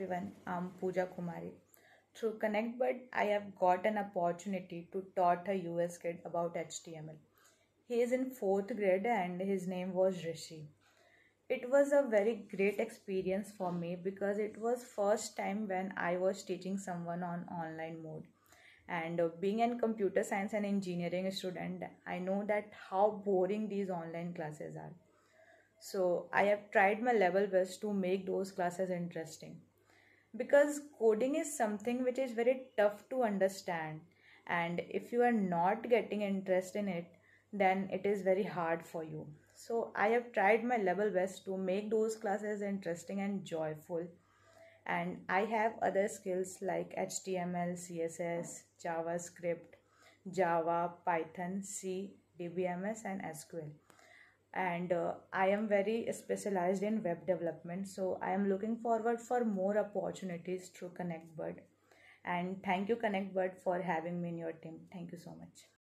everyone. I'm Pooja Kumari. Through ConnectBud, I have got an opportunity to taught a US kid about HTML. He is in 4th grade and his name was Rishi. It was a very great experience for me because it was first time when I was teaching someone on online mode. And being a computer science and engineering student, I know that how boring these online classes are. So I have tried my level best to make those classes interesting because coding is something which is very tough to understand, and if you are not getting interest in it, then it is very hard for you. So I have tried my level best to make those classes interesting and joyful, and I have other skills like HTML, CSS, JavaScript, Java, Python, C, DBMS and SQL. And I am very specialized in web development, so I am looking forward for more opportunities through ConnectBud. And thank you, ConnectBud, for having me in your team. Thank you so much.